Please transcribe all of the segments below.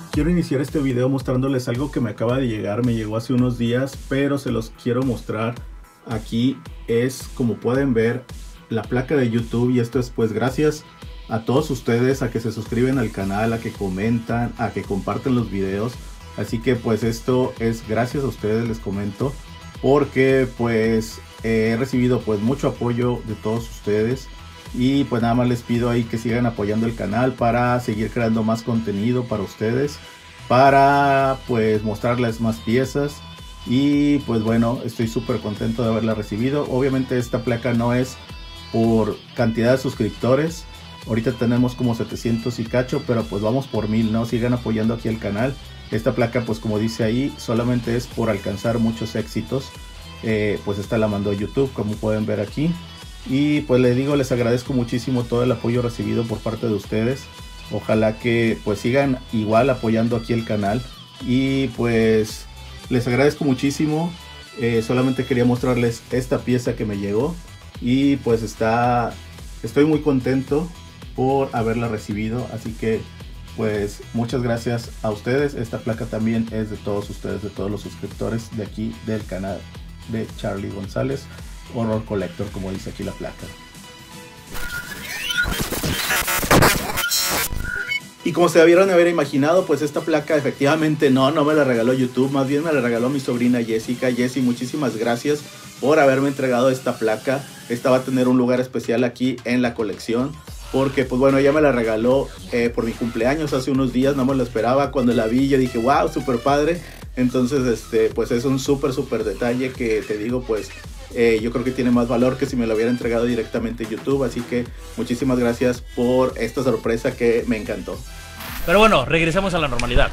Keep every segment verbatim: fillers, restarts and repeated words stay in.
Quiero iniciar este video mostrándoles algo que me acaba de llegar, me llegó hace unos días, pero se los quiero mostrar. Aquí es, como pueden ver, la placa de YouTube, y esto es pues gracias a todos ustedes, a que se suscriben al canal, a que comentan, a que comparten los videos. Así que pues esto es gracias a ustedes, les comento, porque pues he recibido pues mucho apoyo de todos ustedes. Y pues nada más les pido ahí que sigan apoyando el canal para seguir creando más contenido para ustedes, para pues mostrarles más piezas. Y pues bueno, estoy súper contento de haberla recibido. Obviamente esta placa no es por cantidad de suscriptores, ahorita tenemos como setecientos y cacho, pero pues vamos por mil, ¿no? Sigan apoyando aquí el canal. Esta placa, pues como dice ahí, solamente es por alcanzar muchos éxitos. eh, Pues esta la mandó YouTube, como pueden ver aquí. Y pues les digo, les agradezco muchísimo todo el apoyo recibido por parte de ustedes. Ojalá que pues sigan igual apoyando aquí el canal. Y pues les agradezco muchísimo. eh, Solamente quería mostrarles esta pieza que me llegó. Y pues está, estoy muy contento por haberla recibido. Así que pues muchas gracias a ustedes. Esta placa también es de todos ustedes, de todos los suscriptores de aquí del canal de Charlie González Horror Collector, como dice aquí la placa. Y como se debieron haber imaginado, pues esta placa efectivamente no, no me la regaló YouTube, más bien me la regaló mi sobrina Jessica. Jessie, muchísimas gracias por haberme entregado esta placa. Esta va a tener un lugar especial aquí en la colección, porque pues bueno, ella me la regaló eh, por mi cumpleaños hace unos días, no me lo esperaba. Cuando la vi yo dije, wow, súper padre. Entonces este, pues es un súper súper detalle que te digo, pues Eh, yo creo que tiene más valor que si me lo hubiera entregado directamente en YouTube. Así que muchísimas gracias por esta sorpresa que me encantó. Pero bueno, regresamos a la normalidad.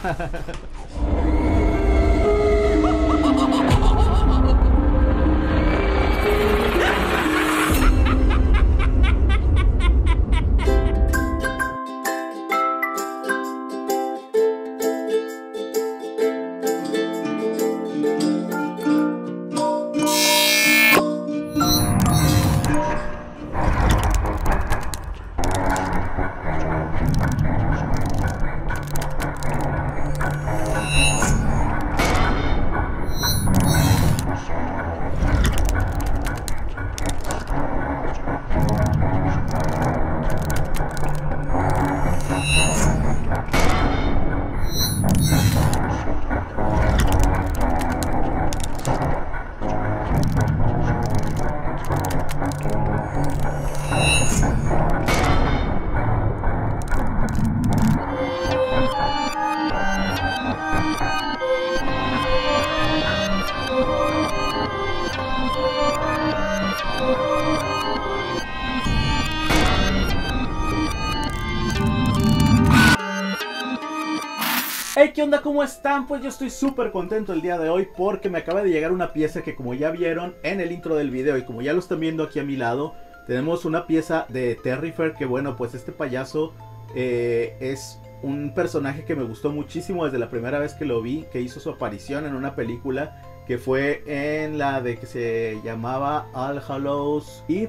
Hey, ¿qué onda? ¿Cómo están? Pues yo estoy súper contento el día de hoy porque me acaba de llegar una pieza que, como ya vieron en el intro del video y como ya lo están viendo aquí a mi lado, tenemos una pieza de Terrifier. Que bueno, pues este payaso eh, es un personaje que me gustó muchísimo desde la primera vez que lo vi, que hizo su aparición en una película que fue en la de que se llamaba All Hallows Eve,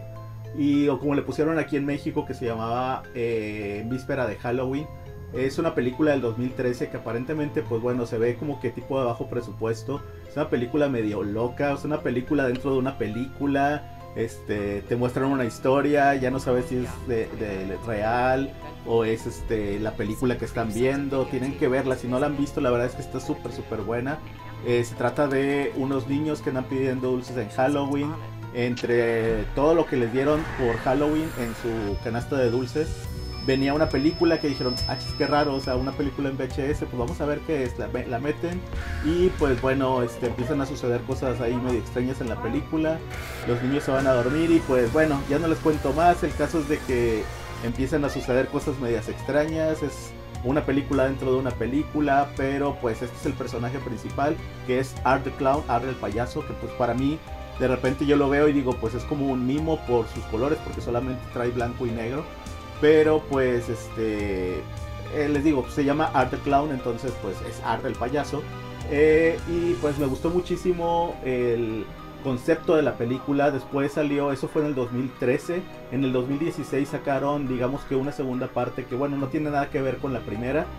y o como le pusieron aquí en México, que se llamaba eh, Víspera de Halloween. Es una película del dos mil trece que aparentemente, pues bueno, se ve como que tipo de bajo presupuesto. Es una película medio loca, es una película dentro de una película. Este, te muestran una historia, ya no sabes si es de, de real o es este, la película que están viendo. Tienen que verla, si no la han visto, la verdad es que está súper súper buena. Eh, se trata de unos niños que andan pidiendo dulces en Halloween. Entre todo lo que les dieron por Halloween en su canasta de dulces, venía una película que dijeron, ah, chis, qué raro, o sea, una película en V H S, pues vamos a ver qué es. La, la meten y pues bueno, este, empiezan a suceder cosas ahí medio extrañas en la película. Los niños se van a dormir y pues bueno, ya no les cuento más. El caso es de que empiezan a suceder cosas medias extrañas. Es una película dentro de una película, pero pues este es el personaje principal, que es Art the Clown, Art el payaso, que pues para mí de repente yo lo veo y digo, pues es como un mimo por sus colores, porque solamente trae blanco y negro. Pero pues este eh, les digo, pues, se llama Art the Clown, entonces pues es Art el payaso. eh, Y pues me gustó muchísimo el concepto de la película. Después salió, eso fue en el dos mil trece. En el dos mil dieciséis sacaron, digamos que una segunda parte que bueno, no tiene nada que ver con la primera,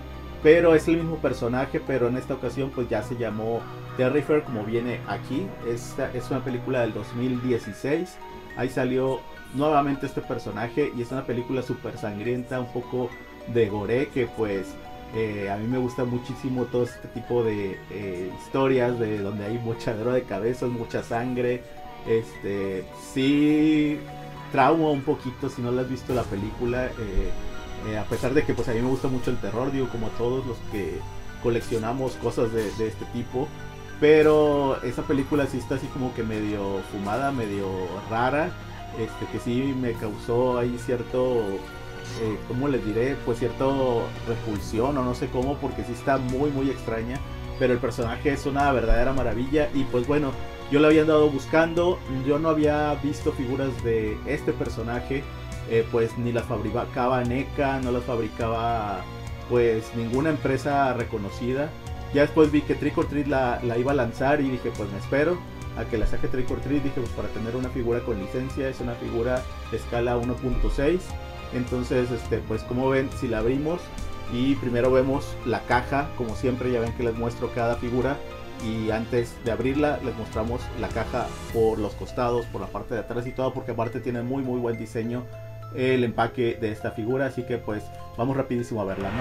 pero es el mismo personaje, pero en esta ocasión pues ya se llamó Terrifier, como viene aquí. Esta es una película del dos mil dieciséis, ahí salió nuevamente este personaje y es una película súper sangrienta, un poco de gore, que pues eh, a mí me gusta muchísimo todo este tipo de eh, historias de donde hay mochadero de cabezas, mucha sangre. Este sí trauma un poquito si no la has visto la película, eh, eh, a pesar de que pues a mí me gusta mucho el terror, digo, como todos los que coleccionamos cosas de, de este tipo. Pero esa película sí está así como que medio fumada, medio rara, este que sí me causó ahí cierto, eh, ¿cómo les diré? Pues cierto repulsión o no sé cómo, porque sí está muy muy extraña. Pero el personaje es una verdadera maravilla y pues bueno, yo lo había andado buscando, yo no había visto figuras de este personaje, eh, pues ni las fabricaba NECA, no las fabricaba pues ninguna empresa reconocida. Ya después vi que Trick or Treat la, la iba a lanzar y dije pues me espero a que la saque Trick or Treat. Dije pues para tener una figura con licencia, es una figura de escala uno punto seis. Entonces este pues como ven, si la abrimos y primero vemos la caja, como siempre ya ven que les muestro cada figura. Y antes de abrirla les mostramos la caja por los costados, por la parte de atrás y todo, porque aparte tiene muy muy buen diseño el empaque de esta figura. Así que pues vamos rapidísimo a verla, ¿no?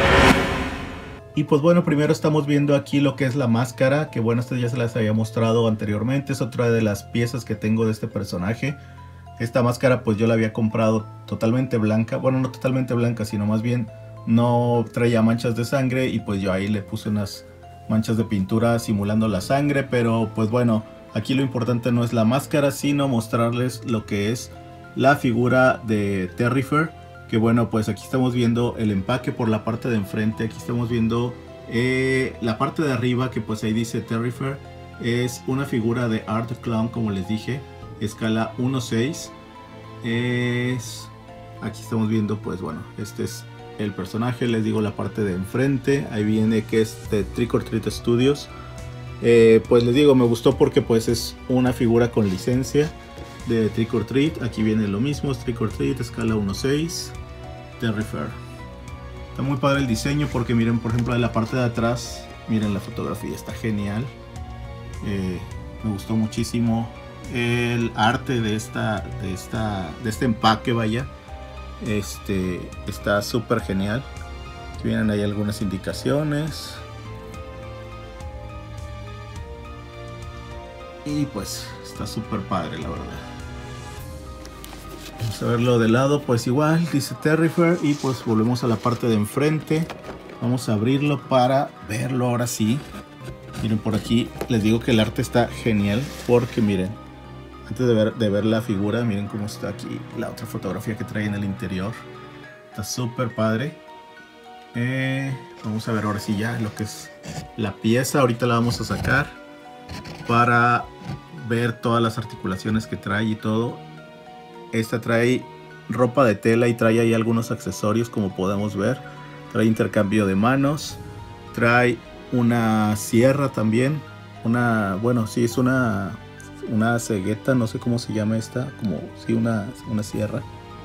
Y pues bueno, primero estamos viendo aquí lo que es la máscara, que bueno, esta ya se las había mostrado anteriormente, es otra de las piezas que tengo de este personaje. Esta máscara pues yo la había comprado totalmente blanca, bueno no totalmente blanca, sino más bien no traía manchas de sangre, y pues yo ahí le puse unas manchas de pintura simulando la sangre. Pero pues bueno, aquí lo importante no es la máscara, sino mostrarles lo que es la figura de Terrifier. Que bueno, pues aquí estamos viendo el empaque por la parte de enfrente. Aquí estamos viendo eh, la parte de arriba, que pues ahí dice Terrifier. Es una figura de Art Clown, como les dije, escala uno punto seis. Es... Aquí estamos viendo pues bueno, este es el personaje, les digo, la parte de enfrente. Ahí viene que es de Trick or Treat Studios. Eh, pues les digo, me gustó porque pues es una figura con licencia de Trick or Treat. Aquí viene lo mismo, es Trick or Treat, escala uno punto seis. Terrifier. Está muy padre el diseño porque miren, por ejemplo, de la parte de atrás, miren la fotografía, está genial. Eh, me gustó muchísimo el arte de esta, de esta, de este empaque, vaya. Este está súper genial. Aquí vienen ahí algunas indicaciones. Y pues está súper padre, la verdad. Vamos a verlo de lado, pues igual dice Terrifier. Y pues volvemos a la parte de enfrente. Vamos a abrirlo para verlo ahora sí. Miren, por aquí les digo que el arte está genial, porque miren, antes de ver, de ver la figura, miren cómo está aquí la otra fotografía que trae en el interior. Está súper padre. Eh, vamos a ver ahora sí ya lo que es la pieza. Ahorita la vamos a sacar para ver todas las articulaciones que trae y todo. Esta trae ropa de tela y trae ahí algunos accesorios, como podemos ver. Trae intercambio de manos. Trae una sierra también. Una, bueno, sí, es una, una cegueta, no sé cómo se llama esta. Como, sí, una, una sierra.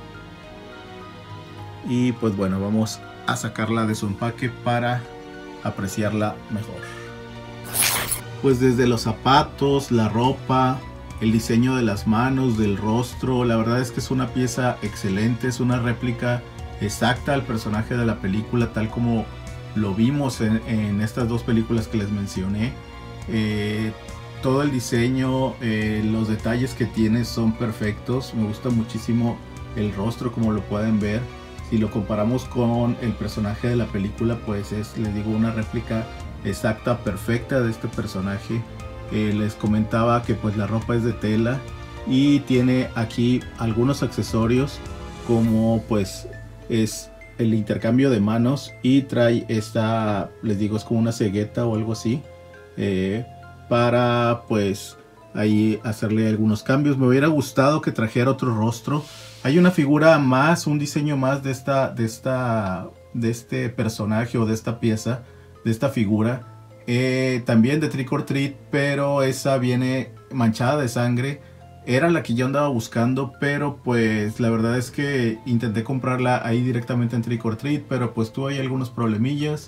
Y pues bueno, vamos a sacarla de su empaque para apreciarla mejor. Pues desde los zapatos, la ropa, el diseño de las manos, del rostro, la verdad es que es una pieza excelente, es una réplica exacta al personaje de la película, tal como lo vimos en, en estas dos películas que les mencioné. Eh, todo el diseño, eh, los detalles que tiene son perfectos. Me gusta muchísimo el rostro, como lo pueden ver. Si lo comparamos con el personaje de la película, pues es, les digo, una réplica exacta, perfecta de este personaje. Eh, les comentaba que pues la ropa es de tela y tiene aquí algunos accesorios, como pues es el intercambio de manos, y trae esta, les digo, es como una cegueta o algo así, eh, para pues ahí hacerle algunos cambios. Me hubiera gustado que trajera otro rostro. Hay una figura más, un diseño más de esta, de esta, de este personaje o de esta pieza, de esta figura. Eh, también de Trick or Treat, pero esa viene manchada de sangre. Era la que yo andaba buscando, pero pues la verdad es que intenté comprarla ahí directamente en Trick or Treat, pero pues tuve ahí algunos problemillas.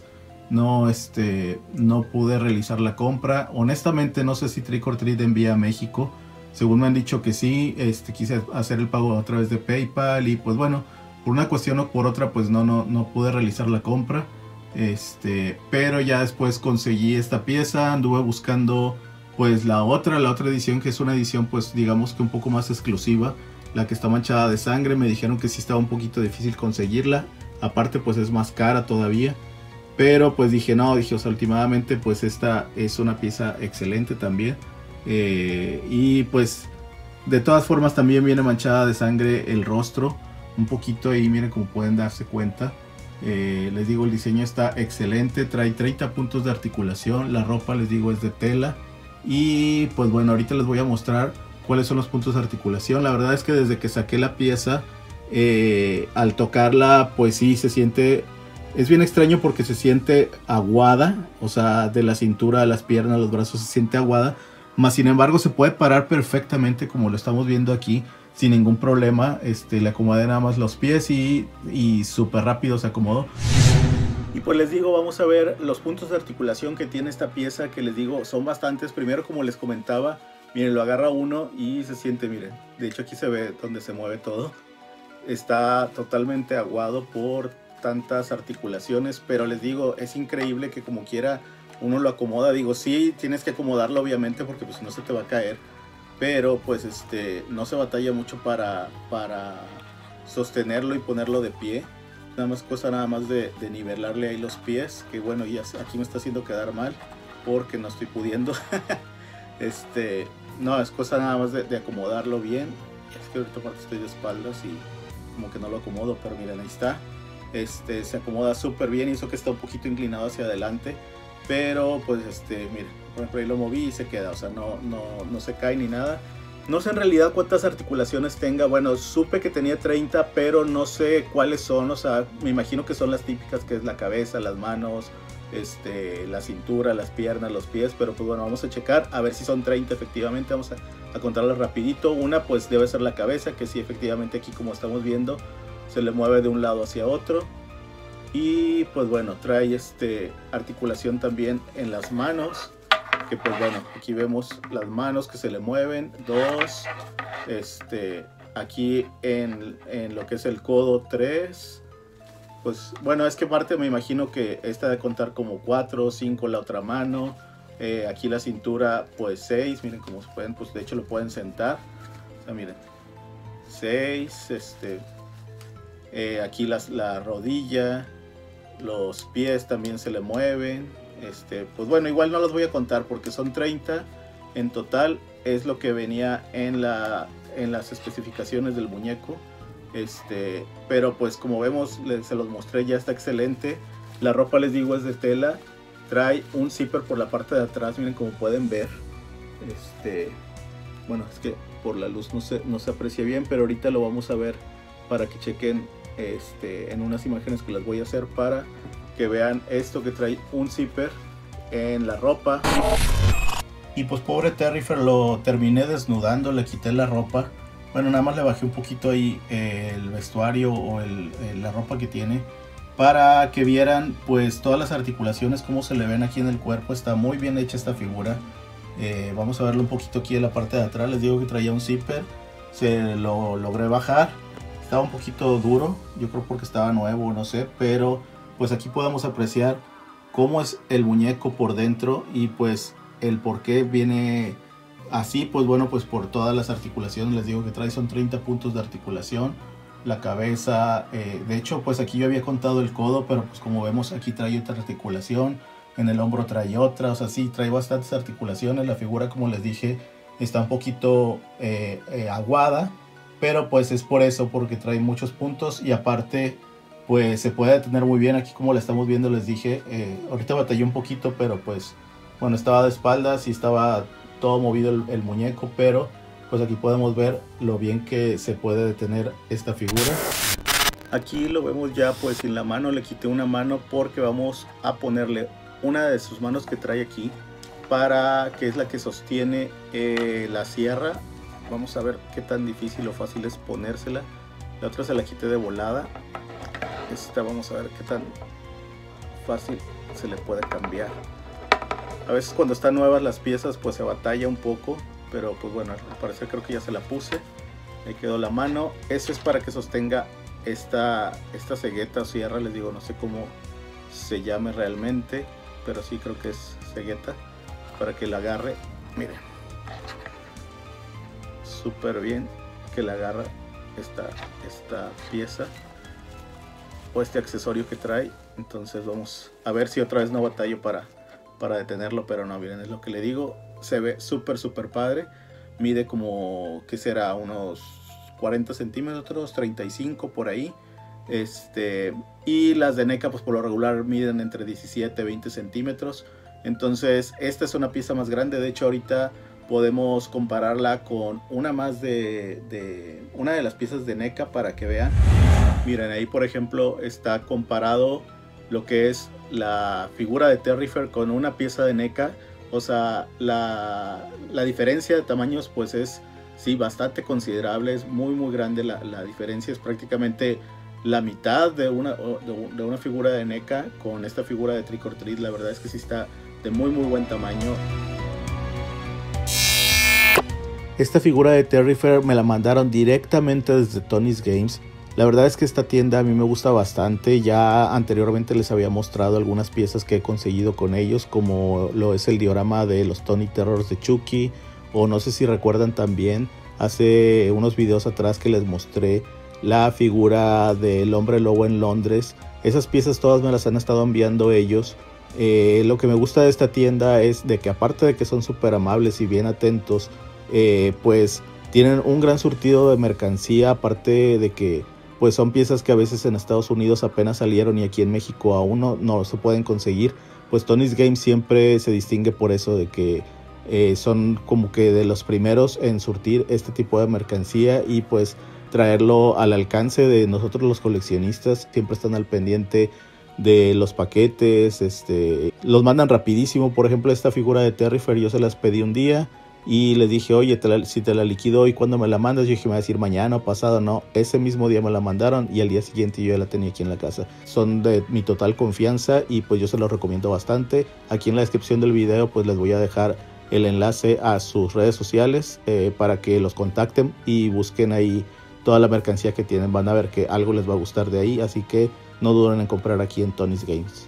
no, este, no pude realizar la compra. Honestamente no sé si Trick or Treat envía a México. Según me han dicho que sí, este, quise hacer el pago a través de PayPal y pues bueno, por una cuestión o por otra pues no, no, no pude realizar la compra. Este, pero ya después conseguí esta pieza, anduve buscando pues la otra, la otra edición, que es una edición pues digamos que un poco más exclusiva, la que está manchada de sangre. Me dijeron que sí estaba un poquito difícil conseguirla, aparte pues es más cara todavía, pero pues dije no, dije, o sea, últimamente pues esta es una pieza excelente también, eh, y pues de todas formas también viene manchada de sangre el rostro, un poquito ahí, miren como pueden darse cuenta. Eh, les digo, el diseño está excelente, trae treinta puntos de articulación, la ropa les digo es de tela y pues bueno, ahorita les voy a mostrar cuáles son los puntos de articulación. La verdad es que desde que saqué la pieza, eh, al tocarla pues sí se siente, es bien extraño porque se siente aguada, o sea de la cintura a las piernas, los brazos se siente aguada, más sin embargo se puede parar perfectamente como lo estamos viendo aquí sin ningún problema. Este, le acomodé nada más los pies y, y súper rápido se acomodó. Y pues les digo, vamos a ver los puntos de articulación que tiene esta pieza, que les digo son bastantes. Primero, como les comentaba, miren, lo agarra uno y se siente, miren, de hecho aquí se ve donde se mueve todo. Está totalmente aguado por tantas articulaciones, pero les digo, es increíble que como quiera uno lo acomoda. Digo, sí, tienes que acomodarlo obviamente porque pues si no se te va a caer. Pero pues este no se batalla mucho para, para sostenerlo y ponerlo de pie. Nada más cosa nada más de, de nivelarle ahí los pies. Que bueno, ya aquí me está haciendo quedar mal porque no estoy pudiendo. este, no, es cosa nada más de, de acomodarlo bien. Es que ahorita aparte estoy de espaldas y como que no lo acomodo, pero miren, ahí está. Este, se acomoda súper bien y eso que está un poquito inclinado hacia adelante. Pero pues este, miren, por ejemplo ahí lo moví y se queda, o sea, no, no, no se cae ni nada. No sé en realidad cuántas articulaciones tenga. Bueno, supe que tenía treinta, pero no sé cuáles son. O sea, me imagino que son las típicas, que es la cabeza, las manos, este, la cintura, las piernas, los pies. Pero pues bueno, vamos a checar a ver si son treinta efectivamente. Vamos a, a contarlas rapidito. Una pues debe ser la cabeza, que sí, efectivamente aquí como estamos viendo se le mueve de un lado hacia otro. Y pues bueno, trae este articulación también en las manos, que pues bueno, aquí vemos las manos que se le mueven, dos, este, aquí en, en lo que es el codo tres, pues bueno, es que parte me imagino que esta de contar como cuatro, cinco la otra mano, eh, aquí la cintura pues seis, miren cómo se pueden, pues de hecho lo pueden sentar, o sea, miren, seis, este, eh, aquí las, la rodilla, los pies también se le mueven. Este, pues bueno, igual no los voy a contar porque son treinta en total, es lo que venía en, la, en las especificaciones del muñeco. Este, pero pues como vemos, les, se los mostré, ya está excelente. La ropa les digo es de tela, trae un zipper por la parte de atrás, miren como pueden ver. Este, bueno, es que por la luz no se, no se aprecia bien, pero ahorita lo vamos a ver para que chequen este, en unas imágenes que las voy a hacer para que vean esto, que trae un zipper en la ropa. Y pues pobre Terrifier lo terminé desnudando, le quité la ropa. Bueno, nada más le bajé un poquito ahí eh, el vestuario o el, el, la ropa que tiene, para que vieran pues todas las articulaciones, cómo se le ven aquí en el cuerpo. Está muy bien hecha esta figura. Eh, vamos a verlo un poquito aquí en la parte de atrás. Les digo que traía un zipper, se lo logré bajar. Estaba un poquito duro, yo creo porque estaba nuevo, no sé, pero pues aquí podemos apreciar cómo es el muñeco por dentro y pues el por qué viene así. Pues bueno, pues por todas las articulaciones, les digo que trae son treinta puntos de articulación. La cabeza, eh, de hecho pues aquí yo había contado el codo, pero pues como vemos aquí trae otra articulación, en el hombro trae otra, o sea sí, trae bastantes articulaciones. La figura, como les dije, está un poquito eh, eh, aguada, pero pues es por eso, porque trae muchos puntos y aparte pues se puede detener muy bien aquí como la estamos viendo. Les dije, eh, ahorita batallé un poquito, pero pues bueno, estaba de espaldas y estaba todo movido el, el muñeco, pero pues aquí podemos ver lo bien que se puede detener esta figura. Aquí lo vemos ya pues sin la mano, le quité una mano porque vamos a ponerle una de sus manos que trae aquí, para que es la que sostiene eh, la sierra. Vamos a ver qué tan difícil o fácil es ponérsela. La otra se la quité de volada. Esta vamos a ver qué tan fácil se le puede cambiar. A veces cuando están nuevas las piezas pues se batalla un poco, pero pues bueno, al parecer creo que ya se la puse. Ahí quedó la mano. Eso es para que sostenga esta, esta cegueta o sierra, les digo, no sé cómo se llame realmente, pero sí creo que es cegueta, para que la agarre. Miren, súper bien que la agarra esta, esta pieza o este accesorio que trae. Entonces vamos a ver si otra vez no batallo para, para detenerlo, pero no, miren, es lo que le digo. Se ve súper súper padre. Mide como, ¿qué será? Unos cuarenta centímetros, treinta y cinco por ahí. Este, y las de NECA pues por lo regular miden entre diecisiete y veinte centímetros. Entonces esta es una pieza más grande. De hecho ahorita podemos compararla con una más de, de una de las piezas de NECA para que vean. Miren, ahí por ejemplo está comparado lo que es la figura de Terrifier con una pieza de NECA. O sea, la, la diferencia de tamaños pues es sí bastante considerable, es muy muy grande la, la diferencia, es prácticamente la mitad de una, de, de una figura de NECA con esta figura de Trick or Treat. La verdad es que sí está de muy muy buen tamaño. Esta figura de Terrifier me la mandaron directamente desde Tony's Games. La verdad es que esta tienda a mí me gusta bastante. Ya anteriormente les había mostrado algunas piezas que he conseguido con ellos, como lo es el diorama de los Tony Terrors de Chucky, o no sé si recuerdan también hace unos videos atrás que les mostré la figura del Hombre Lobo en Londres. Esas piezas todas me las han estado enviando ellos. Eh, lo que me gusta de esta tienda es de que aparte de que son súper amables y bien atentos, eh, pues tienen un gran surtido de mercancía, aparte de que pues son piezas que a veces en Estados Unidos apenas salieron y aquí en México aún no, no se pueden conseguir. Pues Tony's Games siempre se distingue por eso, de que eh, son como que de los primeros en surtir este tipo de mercancía y pues traerlo al alcance de nosotros los coleccionistas. Siempre están al pendiente de los paquetes, este, los mandan rapidísimo. Por ejemplo, esta figura de Terrifier yo se las pedí un día y les dije, oye, te la, si te la liquido hoy, ¿cuándo me la mandas? Yo dije, me va a decir mañana o pasado. No, ese mismo día me la mandaron y al día siguiente yo ya la tenía aquí en la casa. Son de mi total confianza y pues yo se los recomiendo bastante. Aquí en la descripción del video pues les voy a dejar el enlace a sus redes sociales eh, para que los contacten y busquen ahí toda la mercancía que tienen. Van a ver que algo les va a gustar de ahí, así que no duden en comprar aquí en Tony's Games.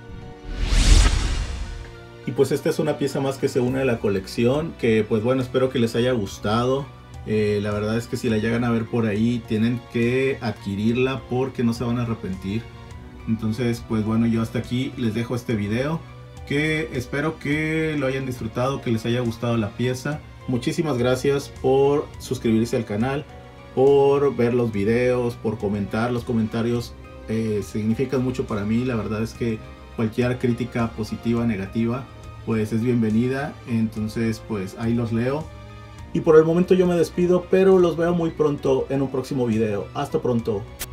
Y pues esta es una pieza más que se une a la colección, que pues bueno, espero que les haya gustado. Eh, la verdad es que si la llegan a ver por ahí tienen que adquirirla porque no se van a arrepentir. Entonces pues bueno, yo hasta aquí les dejo este video, que espero que lo hayan disfrutado, que les haya gustado la pieza. Muchísimas gracias por suscribirse al canal, por ver los videos, por comentar. Los comentarios eh, significan mucho para mí. La verdad es que cualquier crítica positiva, negativa, pues es bienvenida. Entonces pues ahí los leo. Y por el momento yo me despido, pero los veo muy pronto en un próximo video. Hasta pronto.